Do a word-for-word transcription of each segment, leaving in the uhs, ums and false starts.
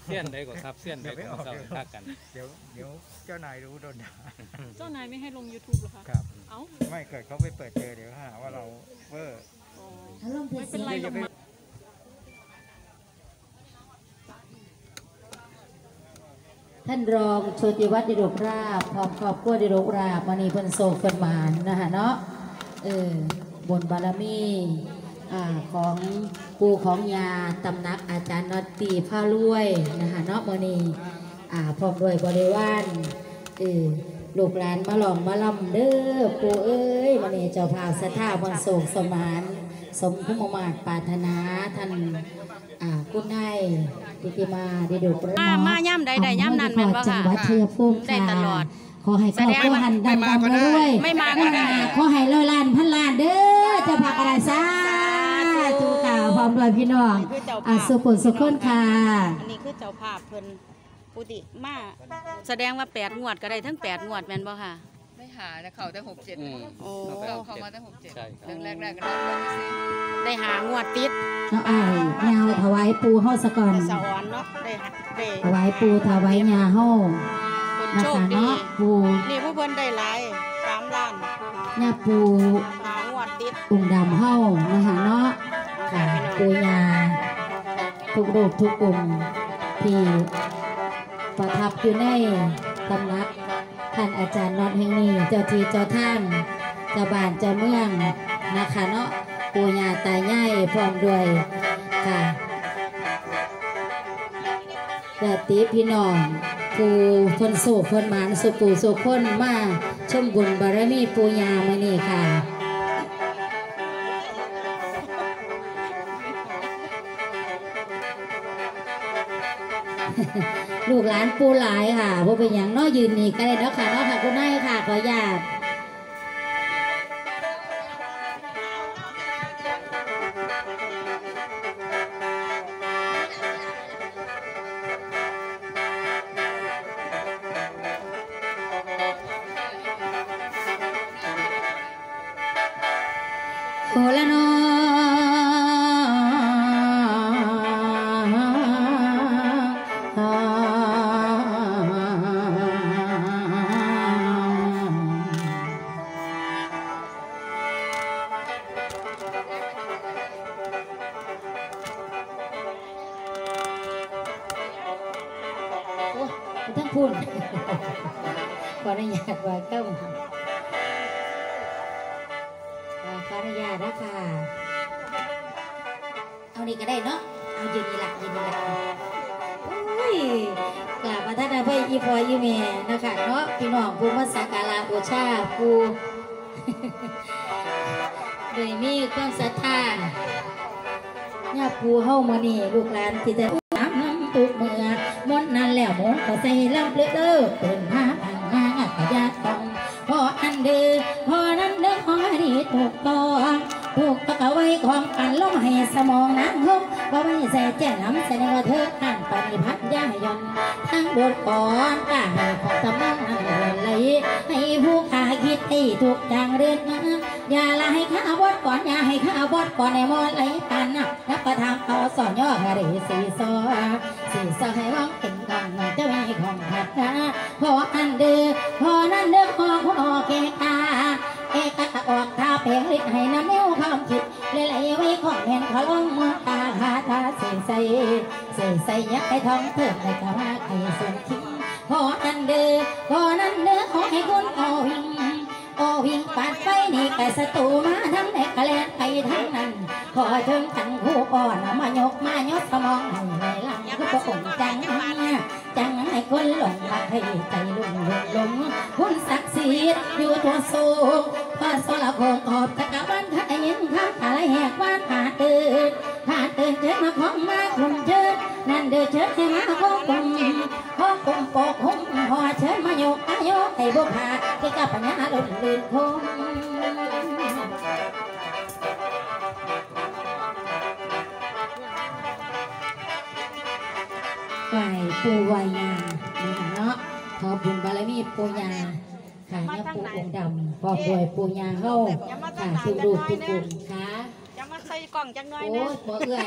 เสี้ยนได้กว่าครับเสี้ยนได้กว่าเจ้าฆ่ากันเดี๋ยวเดี๋ยวเจ้านายรู้โดนด่าเจ้านายไม่ให้ลง ยูทูบ หรอคะครับเอ้าไม่เกิดเขาไปเปิดเจอเดี๋ยวหาว่าเราเวอร์ไม่เป็นไรหรอกท่านรองโชติวัฒน์ดิโรกราบพร้อมครอบครัวดิโรกราบมณีเพิ่นโศกเพิ่นหมานนะคะเนาะเออบนบารมีอ่าของปู่ของยาตำนักอาจารย์นอตตีผ้ารวยนะคะเนาะมณีอ่าพร้อมด้วยบริวารเออลูกหลานมาหลองมาล่ำเด้อปู่เอ้ยมณีเจ้าภาพสถาบันโศกสมานสมคุ้มมาตรปรารถนาท่านอ่าคุณนายติติมาดิโรกราบมามาย่ำใดใดย่ำนั้นแม่นบ่ค่ะได้ตลอดขอให้ครอบครัวหันดันดันด้วยไม่มาก็ได้ขอให้ร้อยล้านพันล้านเด้อจะพักอะไรซะทุกข่าวพร้อมด้วยพี่น้องอาสุขุนสุขคนค่ะอันนี้คือเจ้าภาพเพิ่นปุติมาแสดงว่าแปดงวดก็ได้ทั้งแปดงวดแม่นบ่ค่ะไม่หาแต่เขาแต่หกเจ็ดโอ้เขามาแต่หกเจ็ดเรื่องแรกๆก็ได้หางวดติดน้องไอ้ยาวถวายปูเฮาสะก่อนสวรรค์เนาะได้ได้ถวายปูถวายยาเฮานะคะเนาะปูนี่ผู้เพิ่นได้หลายสามล้านยาปูหางวดติดองค์ดำเฮานะคะเนาะค่ะปูยาทุกรูปทุกองค์ที่ประทับอยู่ในตำหนักท่านอาจารย์น็อตแห่งนี้เจ้าที่เจ้าท่านเจ้าบ้านเจ้าเมืองนะคะเนาะปูยาตายายพร้อมด้วยค่ะญาติพี่น้องผู้คนโศกคนหมานสุปูสุคนมาชมบุญบารมีปูยามานี่ค่ะลูกหลานปูหลายค่ะพวกเป็นอย่างน้อยยืนนี่ก็ได้แล้วค่ะน้อยค่ะคุณนายค่ะขอญาตโอละนอทั้งพูดขออนุญาตว่าต้มขออนุญาตนะค่ะเอานี่ก็ได้เนาะเอายืนนี่ละยืนนี่ละโอ้ยกลับมาท่านอาภัยอีพออีเมนะคะเนาะพี่น้องภูมิสักการะบูชาภูโดยมีความศรัทธาเนี่ยภูเฮ้ามานี่ลูกหลานที่จะน้ำน้ำตุกเมื่อมดนั่นแล้วมดก็ใส่ลำเลือดเด้อเปิดมาทางมาขยะทองพออันเดือพอนั้นเด้อพอดีถูกต้องถูกตะกะไว้ของกันล้มให้สมองน้ำหกพอไม่ใส่แจ่น้ำใส่ในกระเทาะขันปฏิพัฒน์ย่ายนทั้งบทก่อนกาให้ของตำนักนั่งไหลให้ผู้ขาคิดให้ถูกอย่างเรื่อนมาอย่าละให้ข้าบดก่อนอย่าให้ข้าบดก่อนในมอไหลปันนับประทามเอาสอนย่อกระดิ่งสีซอสีซอให้ร้องเป็นกองจะมีของขัดนะพออันเดือพอนั้นเดือพอพอเกกาเอกะออกท่าเพลงลิดให้น้ำเนี้ยวความคิดเลยไหลไว้ของเห็นขลุ่มมือตาหาตาเสียใส่เสียใส่ยักษ์ให้ท้องเพิ่มในกะว่าไข่ส่วนทิ้งพออันเดือพอนั้นเดือขอให้คุณโอวิ่งโอวิ่งปาดไปนี่ไก่สตูมาทั้งในกะแลนไปทั้งนั้นขอเชิญขันคู่อ่อนมายกมายกสมองให้ในหลังคือประองจังจังให้คนหลงรักให้ใจลุ่มลุ่มลุ่มหุ่นศักดิ์สิทธิ์อยู่ตัวสูงพอสละโคงออกจากบ้านถ้าได้ยินคำอะไรแหกว่าผ่าตื่นผ่าตื่นเจอมาของมาคุมเชิดนั่นเดือเชิดให้มาโคกุมโคกุมโปกหุ่มพอเชิดมาโยกอายุให้บุพาที่กับปัญญาลุ่นลื่นคงไหวปูไหวยาเนาะขอบุญบารมีปูยาค่ะเนี่ยปูองค์ดำพอป่วยปูยาเข้าค่ะทุกรูปทุกกลุ่มค่ะจะมาใส่กล่องจังน้อยนะโอ้ยบ่เอื่อย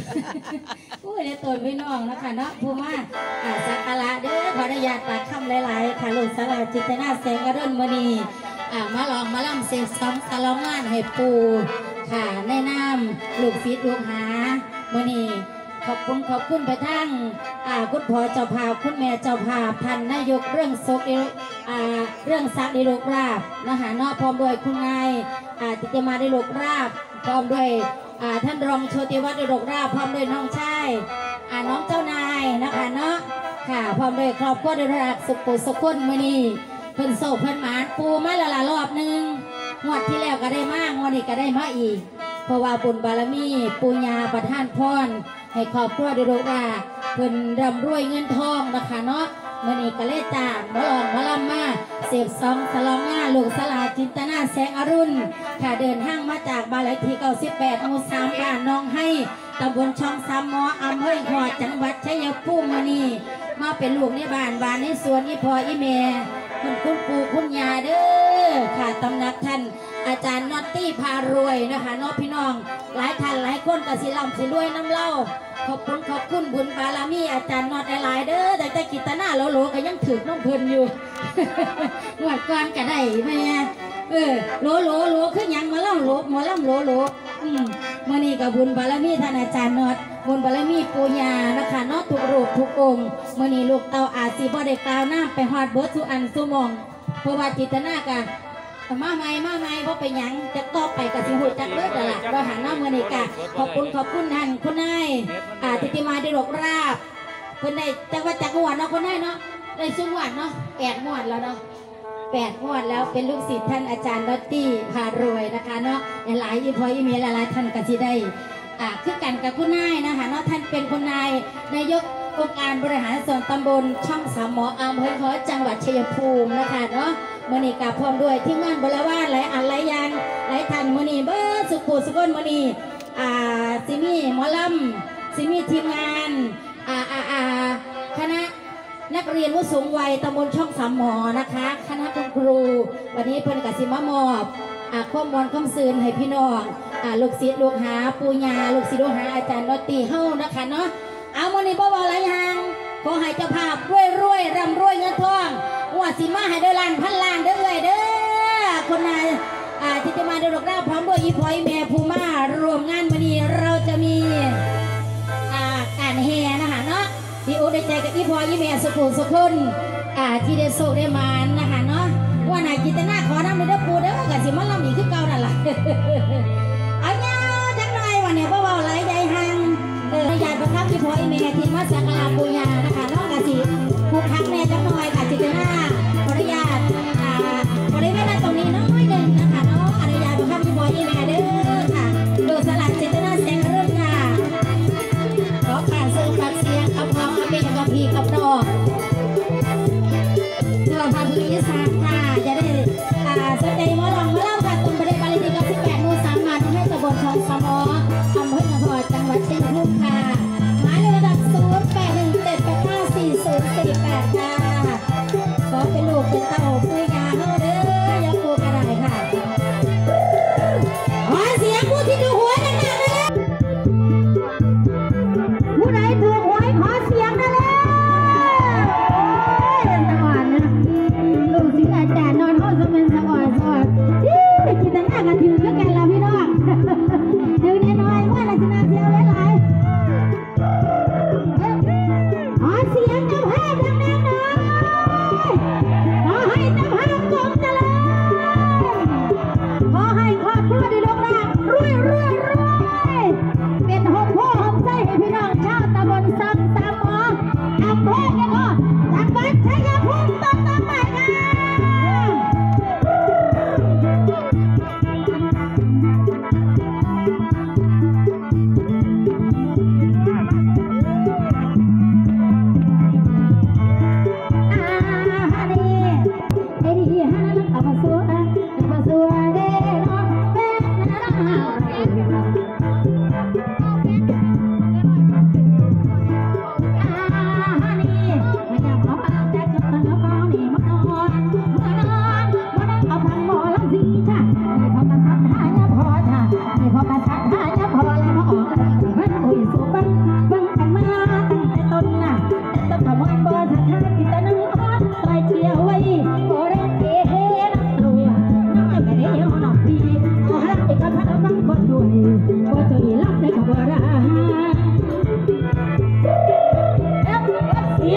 อุ้ยในตัวพี่น้องนะคะเนาะผู้มาอ่าสักการะเด้อขออนุญาตปากคำหลายๆค่ะลูกสลาจิตนาแสงอรุณมณีอ่ามาลองมาล่ำเสียงซ้อมสลองงานให้ปูค่ะในน้ำลูกศิษย์ลูกหามณีขอบคุณขอบคุณไปทั้งอ่าคุณพ่อเจ้าภาพคุณแม่เจ้าภาพท่านนายกเรื่องศกอ่าเรื่องศักดิ์ดิโลกราบนะคะเนาะพร้อมด้วยคุณนายอ่าติจมาดิโลกราบพร้อมด้วยท่านรองโชติวัฒน์ดิโลกราบพร้อมด้วยน้องชายน้องเจ้านายนะคะเนาะค่ะพร้อมด้วยครอบครัวดิรักสุขปุสุขคนมื้อนี้เพิ่นโศกเพิ่นหมานปูมาละละรอบหนึ่งงวดที่แล้วก็ได้มากงวดนี้ก็ได้มาอีกเพราะว่าบุญบารมีปูญาประทานพรให้ครอบครัวดิโลกราบเพิ่นร่ำรวยเงินทองนะคะเนาะมื่อนี้ก็เลยจ้างมาลองมาลำมาเสพซองสลองงานลูกสลาจินตนาแสงอรุณค่ะเดินห้างมาจากบ้านเลขที่เก้าสิบแปดหมู่สามบ้านน้องให้ตำบลช่องสามหมออำเภอหอดจังหวัดชัยภูมิมื่อนี้มาเป็นลูกในบ้านบ้านในสวนอีพออีเมคุณคุณปู่คุณยาเด้อค่ะตำหนักท่านอาจารย์น็อตตี้พารวยนะคะน้องพี่น้องหลายท่านหลายคนกสิลำสิรวยน้ำเล่าขอบคุณขอบคุณบุญบารมีอาจารย์นอดหลายเด้อแต่แต่กิตนาโลโลก็ยังถือน้องเพลินอยู่หวดก้อนก็ได้แม่เออโลโลโลขึ้นยังมาเล่าโลมาล่ำโลโลอืมมื่อนี้กับบุญบารมีท่านอาจารย์นอดบุญบารมีปูญานะคะนอดทุกรูปทุกองค์มื่อนี้ลูกเต่าอาซีบ่ได้กล่าวน้ำไปฮอดเบิร์ดสุอันสุมองเพราะว่าจิตนากันมาใหม่มาใหม่ว่าไปยังจะต่อไปกับสิหุ่นจักเบิดละเราหันหน้าเมื่อนี้กะขอบคุณขอบคุณท่านคุณนายอาติติมาดิโลกราบคนในจังหวัดจักรวรรดิเนาะคนนายเนาะได้ซุ้มหวานเนาะแปดหวดแล้วเนาะแปดหวดแล้วเป็นลูกศิษย์ท่านอาจารย์ดอตตี้พารวยนะคะเนาะหลายอีพออีเมลหลายท่านก็ที่ได้อ่าคือกันกับคุณนายนะคะเนาะท่านเป็นคุณนายนายกองค์การบริหารส่วนตำบลช่องสามหมออำเภอขอจังหวัดชัยภูมินะคะเนาะมื่อนี้กับพร้อมด้วยที่งานบริวารหลายอันหลายยันหลายท่านมื่อนี้เบิร์สุขุสุขนมื่อนี้อ่าซิมีหมอลำซิมีทีมงานอ่าอ่าอ่าคณะนักเรียนผู้สูงวัยตำบลช่องสามหมอนะคะคณะคุณครูวันนี้เพิ่นกับซิมามอบอ่าข้อมูลข้อมสื่อให้พี่น้องอ่าลูกศิษย์ลูกหาปูญาลูกศิษย์ลูกหาอาจารย์นอตตี้เฮ้านะคะเนาะเอามื่อนี้บ่าวหลายทางขอให้เจ้าภาพรวยรวยร่ำรวยเงินทองว่าสิมาให้เดินล้านพันล้านเด้อเลยเด้อคนนายอ่าที่จะมาเดินดอกดาวพร้อมด้วยอีพอยแม่ภูมารวมงานวันนี้เราจะมีอ่าการแห่นะคะเนาะที่โอ้ได้ใจกับอีพอยอีแม่สุขุสุขุนอ่าที่ได้โซได้มานนะคะเนาะว่านายจิตนาขอน้ำมือเด้อปูเด้อกับสิมาลำอีกขึ้นเก่านั่นแหละเอาเงาจังเลยวันนี้พ่อเบาหลายใจหังเออยายประทับอีพอยอีแม่ที่มาสักการะปูญานะคะเนาะกับสิผูกพักแม่จังหน่อยค่ะจิตนาขออนุญาตอ่าบริเวณตรงนี้น้อยหนึ่งนะคะเนาะอนุญาตประทับอีพอยอีแม่เด้อค่ะดูสลัดจิตนาแสงเรื่องค่ะขอการซื้อฟังเสียงเอาพร้อมเอาเป็นกับพี่กับน้องเพื่อพาผู้ยิสานค่ะจะได้อ่าสนใจมาลองมาเล่าค่ะตรงประเด็นบาลีที่กับสิบแปดมูสามมาทำให้ตำบลคลองสมออำเภอหนองบัวจังหวัดชัยภูมิค่ะหมายเลขระดับศูนย์แปดหนึ่งเจ็ดแปดห้าสี่ศูนย์สี่แปดค่ะขอเป็นลูกเป็นเต้าปุ้ยงาเฮาเด้อยกตัวกระไรค่ะขอเสียงผู้ที่ดูหวยดังๆเลยผู้ใดถูกหวยขอเสียงได้เลยสวรรค์นะลูกศิษย์อาจารย์นอนห้องสมัยสวรรค์สวรรค์ที่จิตนากันถือก็กันเราพี่น้องถือน้อยๆว่าเราจะนาเสียวหลายขอเสียงเจ้าภาพดังๆหน่อยขอให้เจ้าภาพจงเจริญขอให้ครอบครัวได้ลงรักรวยรวยรวยเป็นหงพ่อหงไส้ให้พี่น้องชาวตำบลซักสามหมออำเภอแก่งอจังหวัดชัยภูมิต้นต้นใหม่ค่ะข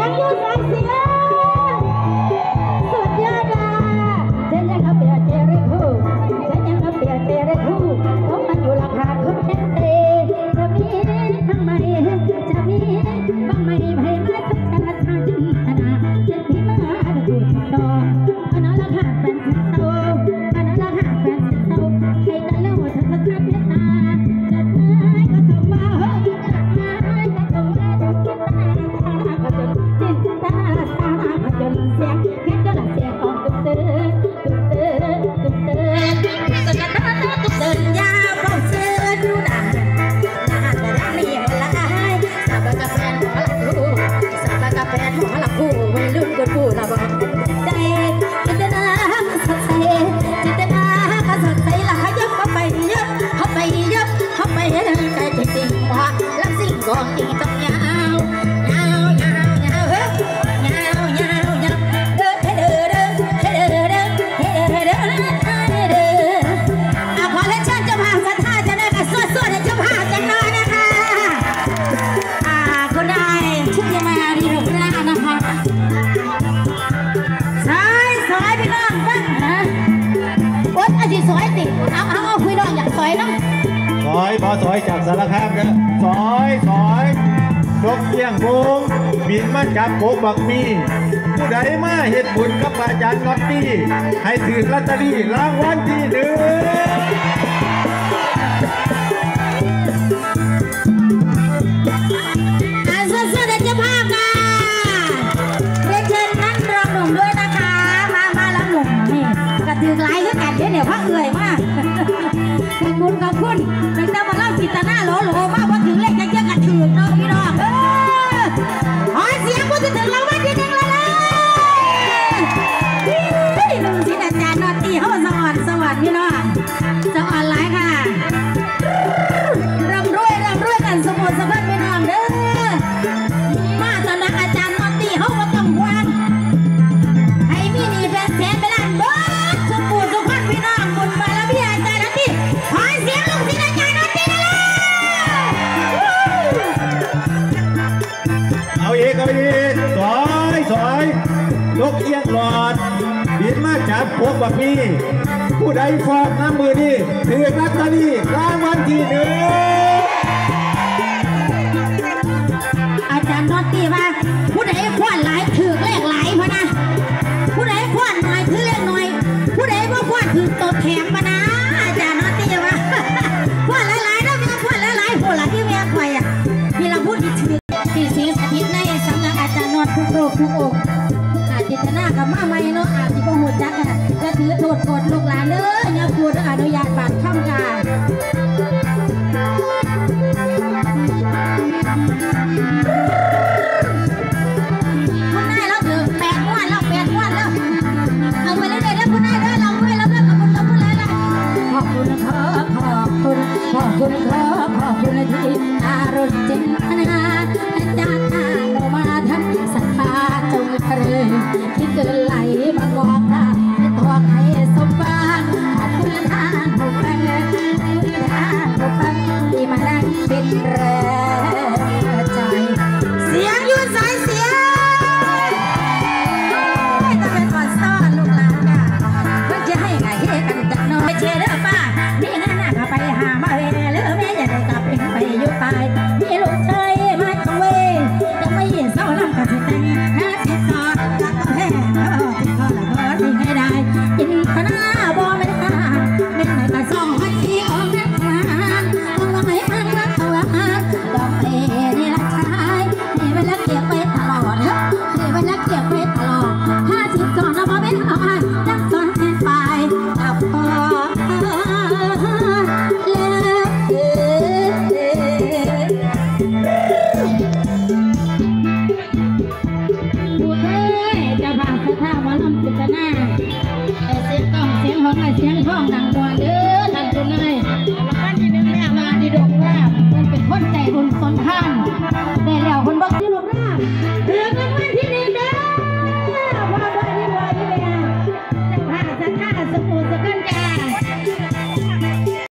ยงอยู่สายเสียงสุดยอดอ่ะเจนยังเอาเปรียบเจริญคู่เจนยังเอาเปรียบเจริญคู่เขามันอยู่ราคาคนเห็นเตจะมีทั้งไม่จะมีบ้างไม่ให้มาทุกชาติชาติธนาเจ็บที่มาดูดออันนั้นราคาเป็นสิบโตอันนั้นราคาเป็นสิบโตให้กันแล้วเธอจะเพียตาจะตายก็ต้องมาจะตายก็ต้องมาจะตายก็จนสิ้นตาตาก็จนเสียงแค่จนเสียงของตุ๊กเตือนตุ๊กเตือนตุ๊กเตือนตุ๊กตาตุ๊กเตือนยาวเบาเชือดูด่างน่าจะรักนี่มันละอายสาบกาแฟหมอละคู่สาบกาแฟหมอละคู่วัยรุ่นกดผู้ละบอกใจจิตนาสดใสจิตนาก็สดใสละขยับเข้าไปเยอะเข้าไปเยอะเข้าไปใจจริงๆว่าลำสิ่งของจริงต้องยาวยาวยาวยาวเฮ้ยยาวยาวยาวเด้อเด้อเด้อเด้อเด้อเด้อเด้อเด้อเด้อเด้อเอาขอเล่นเชิญเจ้าภาพสัทธาจะได้กับสวดสวดเจ้าภาพจังน้อยนะคะอ่าคนใดชื่อมาดีหกหน้านะคะสายสายพี่น้องบ้างนะโอ๊ยอาชีพสอยติเอาเอาเอาพี่น้องอยากสอยเนาะซอยพอซอยจากสารคามนะซอยซอยนกเอี้ยงโพงบินมาจับโกบักมีผู้ใดมาเฮ็ดบุญกับอาจารย์น็อตตี้ให้ถือลอตเตอรี่รางวัลที่หนึ่งอ่าสวดสวดเจ้าภาพค่ะเรียนเชิญท่านรองหนุ่มด้วยนะคะมามาแล้วหนุ่มนี่กระตือไล่ก็กันเดี๋ยวพระเอื่อยมากขอบคุณขอบคุณเป็นเจ้ามาเล่าจิตนาโหลโหลมากว่าถึงเลขจะเยอะกันถือเนาะพี่น้องเออขอเสียงพูดถึงรางวัลที่หนึ่งเลยนะพี่ลุงศิลป์อาจารย์นอตีเขาสวรรค์สวรรค์พี่น้องสวรรค์หลายค่ะร่ำรวยร่ำรวยกันสมุทรสาครพี่น้องเด้อมาตอนนั้นอาจารย์นอตีเขาก็ต้องวางให้มีนี่เป็นแสนเป็นล้านเบิดสมุทรสาครพี่น้องบุญบารมีอาจารย์นอตีขอเสียงลุงศิลป์อาจารย์นอตีเลยเอาอีกเอาอีกซอยซอยนกเอี้ยงหลอดบินมาจับโกบักมีผู้ใดฟอกน้ำมือนี่ถือลอตเตอรี่รางวัลที่หนึ่งอาจารย์นอตีว่าผู้ใดคว้านหลายถือเลขหลายพะนะผู้ใดคว้านน้อยถือเลขน้อยผู้ใดว่าคว้านถือตัวแถมพะนะอาจารย์นอตีว่าคว้านหลายๆแล้วมีคว้านหลายๆผู้ละที่เมียคอยอ่ะมีเราพูดที่ถือที่เสียสถิตในสำนักอาจารย์นอทุกโรคทุกองค์อาจิตนากับมาใหม่เนาะอาจิโกหูจักอ่ะจะถือโทษกดลูกหลานเด้อเนี่ยพูดอนุญาตบาดข้ามกาคุณนายเราถือแปดวันแล้วแปดวันแล้วเอาไปเรื่อยๆแล้วคุณนายเด้อเราไม่เราเลิกกับคุณเราคุณเลยละขอบคุณขอขอบคุณขอบคุณขอขอบคุณที่อารมณ์จินตนาอาจารย์อาโนมาทั้งศรัทธาจงเจริญที่เกินไหลมากอกพระที่ทองให้สมบัติขอบคุณท่านผู้ฟังท่านผู้ฟังที่มานั่งเป็นแรงใจเสียงยืนสายเสียงจะเป็นอ่อนซ่อนลูกหลานกันเพื่อจะให้ไงเฮกันจักน้อยเชื่อเด้อป้ามีงานหนักไปหามาเวหรือแม่อย่าได้กลับไปอยู่ไปมีลูกชายมาจังเวจะไม่เห็นเศร้าลำกับที่แต่งหาที่สอดกับแพ้ที่ขอละขอที่ให้ได้อินทนาบ่ไม่ได้ไม่ไหนก็ส่องให้ที่ออกนักงานเอาไว้อันรักเอาไว้ดอกเอ๋นี่ละชายนี่เวลาเก็บไปตลอดนี่เวลาเก็บไปตลอดห้าสิบสองเราบ่เป็นเอาให้จักสอนแทนไปกับพอเสียงท้องดังกว่าเด้อท่านคุณนายบ้านที่หนึ่งแม่มาดีดงราบมันเป็นคนใจบุญสนท่านได้แล้วคนบอกที่ลงราบเถื่อนกันวันที่หนึ่งเด้อว่าด้วยนี่ว่าที่แม่จะพาสักข้าสมุทรสกันจ้า